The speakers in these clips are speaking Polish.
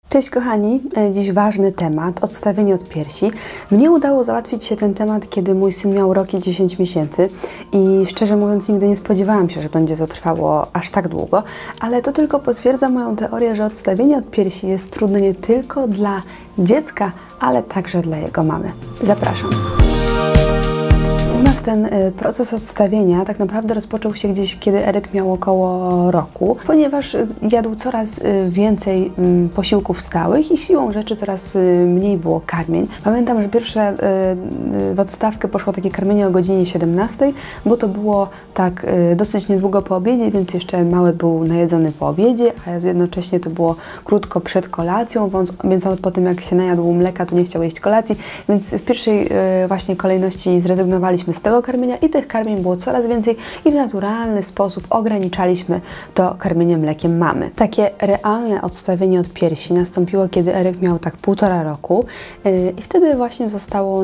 Cześć kochani, dziś ważny temat, odstawienie od piersi. Mnie udało załatwić się ten temat, kiedy mój syn miał rok i 10 miesięcy i szczerze mówiąc nigdy nie spodziewałam się, że będzie to trwało aż tak długo, ale to tylko potwierdza moją teorię, że odstawienie od piersi jest trudne nie tylko dla dziecka, ale także dla jego mamy. Zapraszam. U nas ten proces odstawienia tak naprawdę rozpoczął się gdzieś, kiedy Eryk miał około roku, ponieważ jadł coraz więcej posiłków stałych i siłą rzeczy coraz mniej było karmień. Pamiętam, że pierwsze w odstawkę poszło takie karmienie o godzinie 17, bo to było tak dosyć niedługo po obiedzie, więc jeszcze mały był najedzony po obiedzie, a jednocześnie to było krótko przed kolacją, więc on po tym jak się najadł mleka, to nie chciał jeść kolacji, więc w pierwszej właśnie kolejności zrezygnowaliśmy z tego karmienia i tych karmień było coraz więcej i w naturalny sposób ograniczaliśmy to karmienie mlekiem mamy. Takie realne odstawienie od piersi nastąpiło, kiedy Eryk miał tak 1,5 roku i wtedy właśnie zostały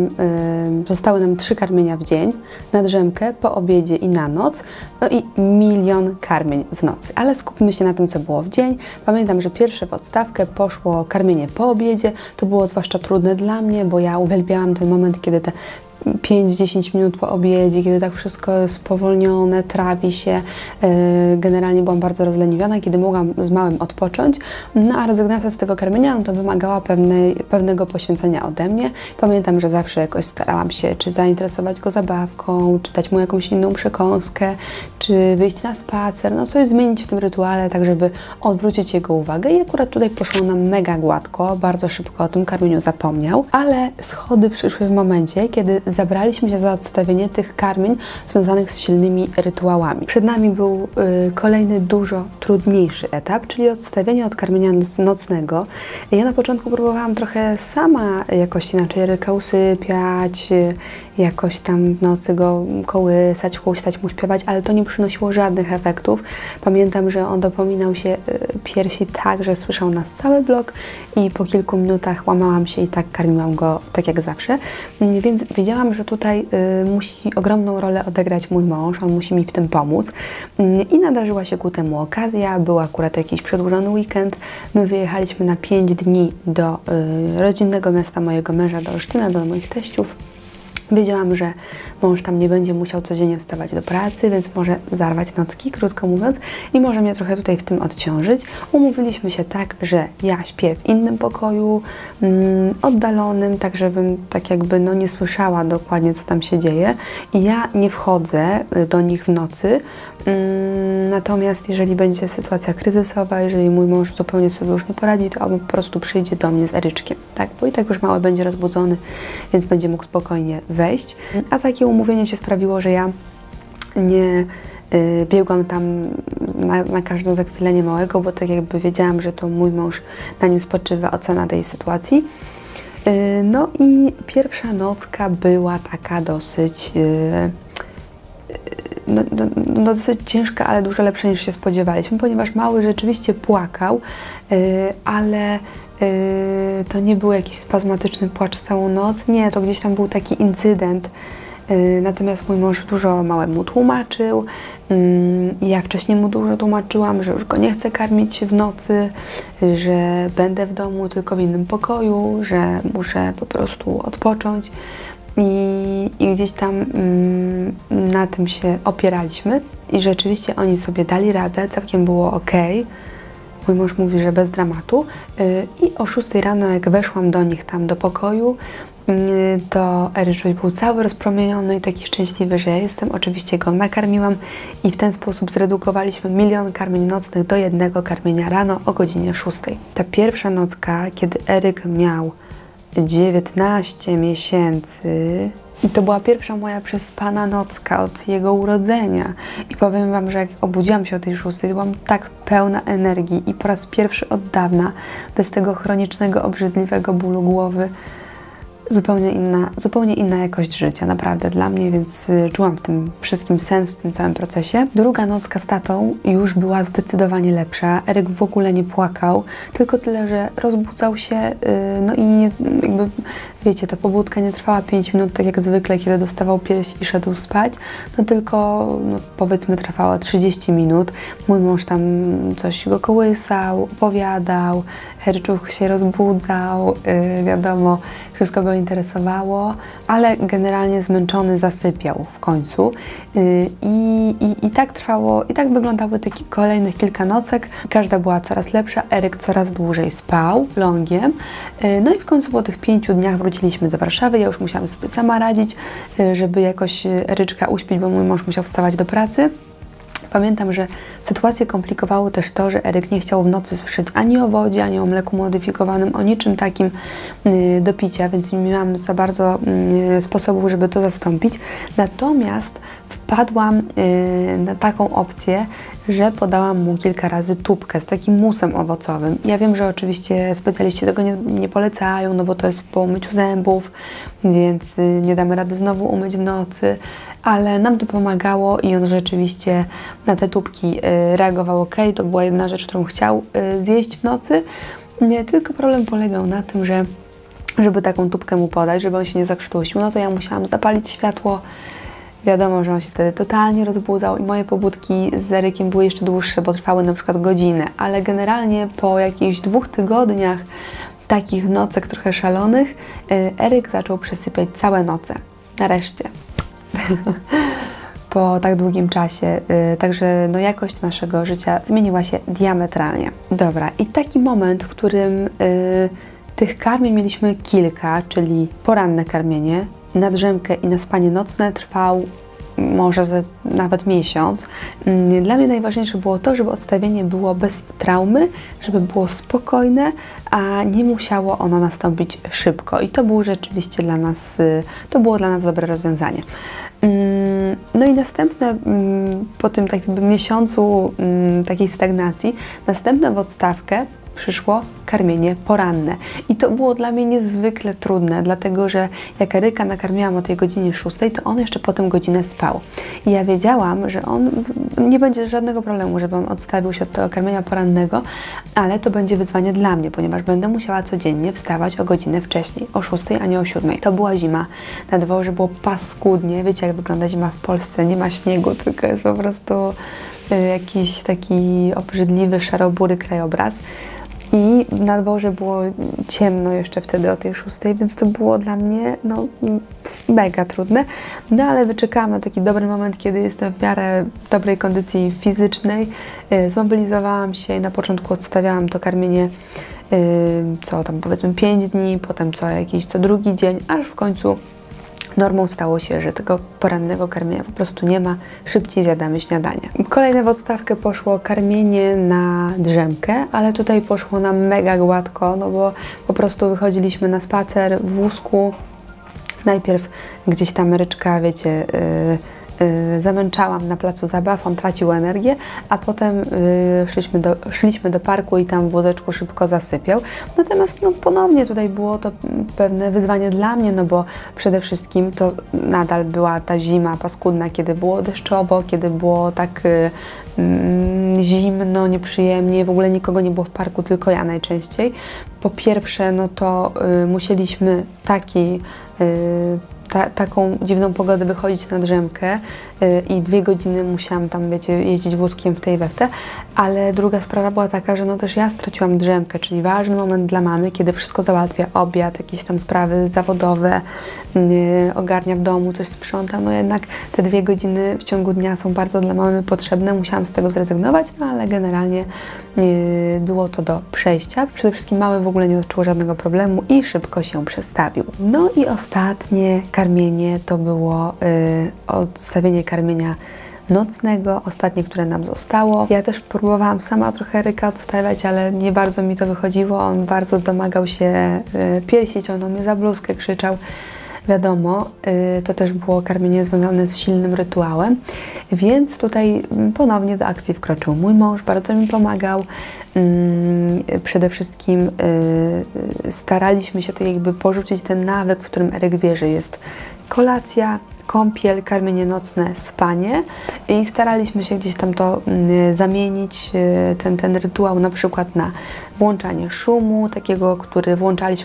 nam 3 karmienia w dzień, na drzemkę, po obiedzie i na noc, no i 1 milion karmień w nocy. Ale skupmy się na tym, co było w dzień. Pamiętam, że pierwsze w odstawkę poszło karmienie po obiedzie. To było zwłaszcza trudne dla mnie, bo ja uwielbiałam ten moment, kiedy te 5-10 minut po obiedzie, kiedy tak wszystko jest spowolnione, trawi się. Generalnie byłam bardzo rozleniwiona, kiedy mogłam z małym odpocząć, no a rezygnacja z tego karmienia, no to wymagała pewnego poświęcenia ode mnie. Pamiętam, że zawsze jakoś starałam się, czy zainteresować go zabawką, czy dać mu jakąś inną przekąskę, czy wyjść na spacer, no coś zmienić w tym rytuale, tak żeby odwrócić jego uwagę i akurat tutaj poszło nam mega gładko, bardzo szybko o tym karmieniu zapomniał, ale schody przyszły w momencie, kiedy zabraliśmy się za odstawienie tych karmień związanych z silnymi rytuałami. Przed nami był kolejny, dużo trudniejszy etap, czyli odstawienie od karmienia nocnego. Ja na początku próbowałam trochę sama jakoś inaczej Eryka usypiać, jakoś tam w nocy go kołysać, chłustać mu, śpiewać, ale to nie przynosiło żadnych efektów. Pamiętam, że on dopominał się piersi tak, że słyszał nas cały blok i po kilku minutach łamałam się i tak karmiłam go tak jak zawsze. Więc wiedziałam, że tutaj musi ogromną rolę odegrać mój mąż, on musi mi w tym pomóc. I nadarzyła się ku temu okazja, był akurat jakiś przedłużony weekend. My wyjechaliśmy na 5 dni do rodzinnego miasta mojego męża, do Olsztyna, do moich teściów. Wiedziałam, że mąż tam nie będzie musiał codziennie wstawać do pracy, więc może zarwać nocki, krótko mówiąc, i może mnie trochę tutaj w tym odciążyć. Umówiliśmy się tak, że ja śpię w innym pokoju, oddalonym, tak żebym tak jakby no nie słyszała dokładnie, co tam się dzieje, i ja nie wchodzę do nich w nocy. Natomiast jeżeli będzie sytuacja kryzysowa, jeżeli mój mąż zupełnie sobie już nie poradzi, to on po prostu przyjdzie do mnie z Eryczkiem, tak? Bo i tak już mały będzie rozbudzony, więc będzie mógł spokojnie wejść. A takie umówienie się sprawiło, że ja nie biegłam tam na każde zakwilenie małego, bo tak jakby wiedziałam, że to mój mąż, na nim spoczywa ocena tej sytuacji. No i pierwsza nocka była taka dosyć dosyć ciężka, ale dużo lepsza niż się spodziewaliśmy, ponieważ mały rzeczywiście płakał, ale to nie był jakiś spazmatyczny płacz całą noc, nie, to gdzieś tam był taki incydent. Natomiast mój mąż dużo małemu tłumaczył, ja wcześniej mu dużo tłumaczyłam, że już go nie chcę karmić w nocy, że będę w domu tylko w innym pokoju, że muszę po prostu odpocząć. I gdzieś tam na tym się opieraliśmy i rzeczywiście oni sobie dali radę, całkiem było ok. Mój mąż mówi, że bez dramatu. I o 6 rano, jak weszłam do nich tam do pokoju, to Eryczuś był cały rozpromieniony i taki szczęśliwy, że ja jestem. Oczywiście go nakarmiłam i w ten sposób zredukowaliśmy 1 milion karmień nocnych do 1 karmienia rano o godzinie 6. Ta pierwsza nocka, kiedy Eryk miał 19 miesięcy i to była pierwsza moja przespana nocka od jego urodzenia. I powiem wam, że jak obudziłam się o tej 6, byłam tak pełna energii i po raz pierwszy od dawna, bez tego chronicznego, obrzydliwego bólu głowy, zupełnie inna jakość życia, naprawdę dla mnie, więc czułam w tym wszystkim sens, w tym całym procesie. Druga nocka z tatą już była zdecydowanie lepsza. Eryk w ogóle nie płakał, tylko tyle, że rozbudzał się, no i nie, jakby, wiecie, ta pobudka nie trwała 5 minut, tak jak zwykle, kiedy dostawał pierś i szedł spać, no tylko, no, powiedzmy, trwała 30 minut. Mój mąż tam coś go kołysał, opowiadał, Eryczuch się rozbudzał, wiadomo, wszystko go interesowało, ale generalnie zmęczony zasypiał w końcu. I tak trwało, i tak wyglądały te kolejnych kilka nocek. Każda była coraz lepsza, Eryk coraz dłużej spał longiem. No i w końcu po tych 5 dniach wróciliśmy do Warszawy. Ja już musiałam sobie sama radzić, żeby jakoś Eryczka uśpić, bo mój mąż musiał wstawać do pracy. Pamiętam, że sytuację komplikowało też to, że Eryk nie chciał w nocy słyszeć ani o wodzie, ani o mleku modyfikowanym, o niczym takim do picia, więc nie miałam za bardzo sposobu, żeby to zastąpić. Natomiast wpadłam na taką opcję, że podałam mu kilka razy tubkę z takim musem owocowym. Ja wiem, że oczywiście specjaliści tego nie polecają, no bo to jest po umyciu zębów, więc nie damy rady znowu umyć w nocy, ale nam to pomagało i on rzeczywiście na te tubki reagował ok. To była jedna rzecz, którą chciał zjeść w nocy. Tylko problem polegał na tym, że żeby taką tubkę mu podać, żeby on się nie zakrztusił, no to ja musiałam zapalić światło. Wiadomo, że on się wtedy totalnie rozbudzał i moje pobudki z Erykiem były jeszcze dłuższe, bo trwały na przykład godzinę, ale generalnie po jakichś 2 tygodniach takich nocek trochę szalonych, Eryk zaczął przesypiać całe noce. Nareszcie. Po tak długim czasie. Także no, jakość naszego życia zmieniła się diametralnie. Dobra, i taki moment, w którym tych karmień mieliśmy kilka, czyli poranne karmienie, na drzemkę i na spanie nocne trwał może nawet miesiąc. Dla mnie najważniejsze było to, żeby odstawienie było bez traumy, żeby było spokojne, a nie musiało ono nastąpić szybko. I to było rzeczywiście dla nas, to było dla nas dobre rozwiązanie. No i następne, po tym takim miesiącu takiej stagnacji, następne w odstawkę przyszło karmienie poranne. I to było dla mnie niezwykle trudne, dlatego że jak Eryka nakarmiłam o tej godzinie 6, to on jeszcze potem godzinę spał. I ja wiedziałam, że on nie będzie żadnego problemu, żeby on odstawił się od tego karmienia porannego, ale to będzie wyzwanie dla mnie, ponieważ będę musiała codziennie wstawać o godzinę wcześniej, o 6, a nie o 7. To była zima, na dworze było paskudnie. Wiecie, jak wygląda zima w Polsce? Nie ma śniegu, tylko jest po prostu jakiś taki obrzydliwy, szarobury krajobraz. I na dworze było ciemno jeszcze wtedy o tej 6, więc to było dla mnie no, mega trudne. No ale wyczekałam na taki dobry moment, kiedy jestem w miarę w dobrej kondycji fizycznej. Zmobilizowałam się i na początku odstawiałam to karmienie co tam powiedzmy 5 dni, potem co drugi dzień, aż w końcu normą stało się, że tego porannego karmienia po prostu nie ma, szybciej zjadamy śniadanie. Kolejne w odstawkę poszło karmienie na drzemkę, ale tutaj poszło nam mega gładko, no bo po prostu wychodziliśmy na spacer w wózku. Najpierw gdzieś tam Ryczka, wiecie, zamęczałam na placu zabaw, on tracił energię, a potem szliśmy do parku i tam w wózeczku szybko zasypiał. Natomiast no, ponownie tutaj było to pewne wyzwanie dla mnie, no bo przede wszystkim to nadal była ta zima paskudna, kiedy było deszczowo, kiedy było tak zimno, nieprzyjemnie, w ogóle nikogo nie było w parku, tylko ja najczęściej. Po pierwsze, no to musieliśmy taką dziwną pogodę wychodzić na drzemkę i 2 godziny musiałam tam, wiecie, jeździć wózkiem w tej we w te, ale druga sprawa była taka, że no też ja straciłam drzemkę, czyli ważny moment dla mamy, kiedy wszystko załatwia, obiad, jakieś tam sprawy zawodowe, ogarnia w domu, coś sprząta, no jednak te 2 godziny w ciągu dnia są bardzo dla mamy potrzebne, musiałam z tego zrezygnować, no ale generalnie było to do przejścia. Przede wszystkim mały w ogóle nie odczuł żadnego problemu i szybko się przestawił. No i ostatnie karmienie to było odstawienie karmienia nocnego, ostatnie, które nam zostało. Ja też próbowałam sama trochę Eryka odstawiać, ale nie bardzo mi to wychodziło. On bardzo domagał się piersi, ciągnął mnie za bluzkę, krzyczał. Wiadomo, to też było karmienie związane z silnym rytuałem, więc tutaj ponownie do akcji wkroczył mój mąż, bardzo mi pomagał. Przede wszystkim staraliśmy się tak jakby porzucić ten nawyk, w którym Eryk wie, że jest kolacja, kąpiel, karmienie nocne, spanie i staraliśmy się gdzieś tam to zamienić, ten rytuał na przykład na włączanie szumu, takiego, który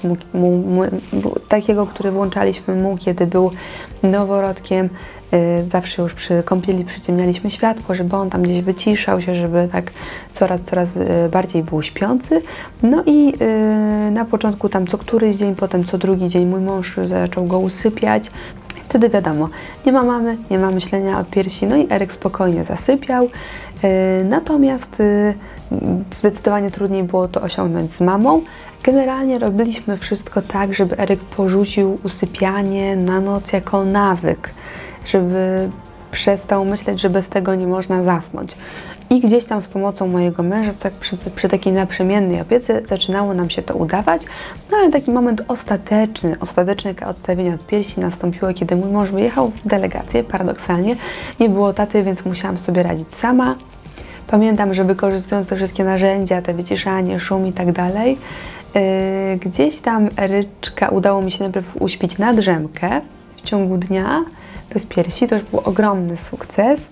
włączaliśmy mu, kiedy był noworodkiem. Zawsze już przy kąpieli przyciemnialiśmy światło, żeby on tam gdzieś wyciszał się, żeby tak coraz bardziej był śpiący. No i na początku tam co któryś dzień, potem co drugi dzień mój mąż zaczął go usypiać. Wtedy wiadomo, nie ma mamy, nie ma myślenia o piersi, no i Eryk spokojnie zasypiał. Natomiast zdecydowanie trudniej było to osiągnąć z mamą. Generalnie robiliśmy wszystko tak, żeby Eryk porzucił usypianie na noc jako nawyk, żeby przestał myśleć, że bez tego nie można zasnąć. I gdzieś tam z pomocą mojego męża, tak przy takiej naprzemiennej opiece zaczynało nam się to udawać, no ale taki moment ostateczny odstawienie od piersi nastąpiło, kiedy mój mąż wyjechał w delegację, paradoksalnie. Nie było taty, więc musiałam sobie radzić sama. Pamiętam, że wykorzystując te wszystkie narzędzia, te wyciszanie, szum i tak dalej, gdzieś tam Eryczka udało mi się najpierw uśpić na drzemkę w ciągu dnia, bez piersi, to już był ogromny sukces.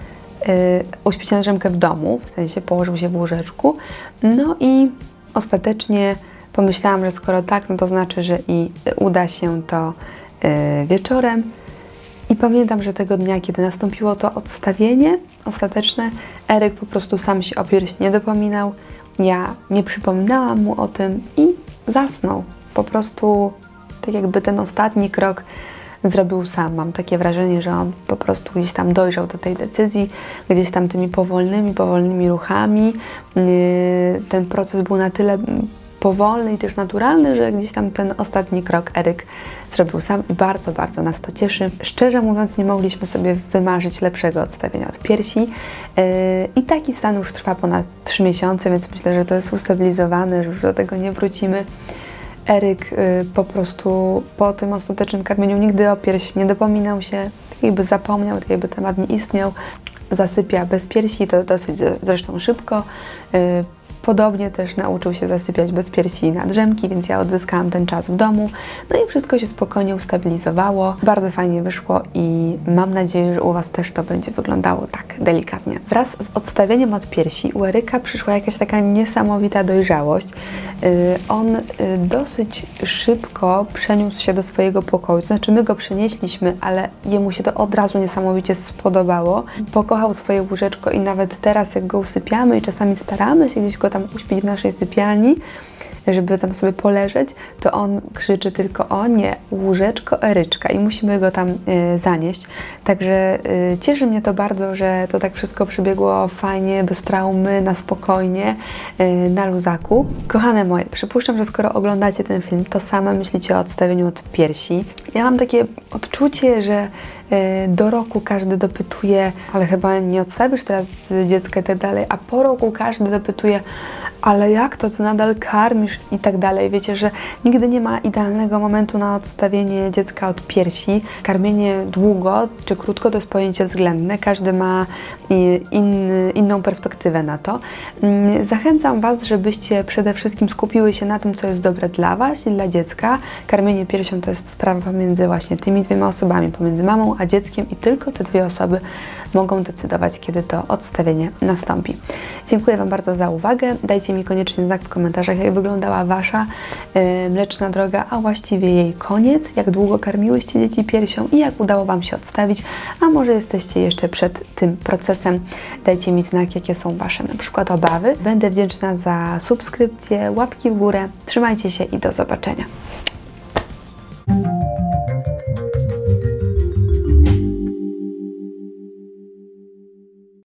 Uśpić na drzemkę w domu, w sensie położył się w łóżeczku. No i ostatecznie pomyślałam, że skoro tak, no to znaczy, że i uda się to wieczorem. I pamiętam, że tego dnia, kiedy nastąpiło to odstawienie ostateczne, Eryk po prostu sam się o pierś nie dopominał. Ja nie przypominałam mu o tym i zasnął. Po prostu tak jakby ten ostatni krok zrobił sam. Mam takie wrażenie, że on po prostu gdzieś tam dojrzał do tej decyzji, gdzieś tam tymi powolnymi ruchami. Ten proces był na tyle powolny i też naturalny, że gdzieś tam ten ostatni krok Eryk zrobił sam i bardzo, bardzo nas to cieszy. Szczerze mówiąc, nie mogliśmy sobie wymarzyć lepszego odstawienia od piersi i taki stan już trwa ponad 3 miesiące, więc myślę, że to jest ustabilizowane, że już do tego nie wrócimy. Eryk po prostu po tym ostatecznym karmieniu nigdy o pierś nie dopominał się, tak jakby zapomniał, tak jakby temat nie istniał. Zasypia bez piersi, to dosyć zresztą szybko. Podobnie też nauczył się zasypiać bez piersi na drzemki, więc ja odzyskałam ten czas w domu. No i wszystko się spokojnie ustabilizowało. Bardzo fajnie wyszło i mam nadzieję, że u Was też to będzie wyglądało tak delikatnie. Wraz z odstawieniem od piersi u Eryka przyszła jakaś taka niesamowita dojrzałość. On dosyć szybko przeniósł się do swojego pokoju. To znaczy my go przenieśliśmy, ale jemu się to od razu niesamowicie spodobało. Pokochał swoje łóżeczko i nawet teraz jak go usypiamy i czasami staramy się gdzieś go tam uśpić w naszej sypialni, żeby tam sobie poleżeć, to on krzyczy tylko o nie, łóżeczko Eryczka i musimy go tam zanieść. Także cieszy mnie to bardzo, że to tak wszystko przebiegło fajnie, bez traumy, na spokojnie, na luzaku. Kochane moje, przypuszczam, że skoro oglądacie ten film, to same myślicie o odstawieniu od piersi. Ja mam takie odczucie, że do roku każdy dopytuje, ale chyba nie odstawisz teraz dziecka i tak dalej, a po roku każdy dopytuje, ale jak to, ty nadal karmisz i tak dalej. Wiecie, że nigdy nie ma idealnego momentu na odstawienie dziecka od piersi. Karmienie długo czy krótko to jest pojęcie względne. Każdy ma inną perspektywę na to. Zachęcam Was, żebyście przede wszystkim skupiły się na tym, co jest dobre dla Was i dla dziecka. Karmienie piersią to jest sprawa pomiędzy właśnie tymi dwiema osobami, pomiędzy mamą a dzieckiem i tylko te dwie osoby mogą decydować, kiedy to odstawienie nastąpi. Dziękuję Wam bardzo za uwagę. Dajcie mi koniecznie znak w komentarzach, jak wyglądała Wasza mleczna droga, a właściwie jej koniec, jak długo karmiłyście dzieci piersią i jak udało Wam się odstawić, a może jesteście jeszcze przed tym procesem. Dajcie mi znak, jakie są Wasze na przykład obawy. Będę wdzięczna za subskrypcję, łapki w górę. Trzymajcie się i do zobaczenia.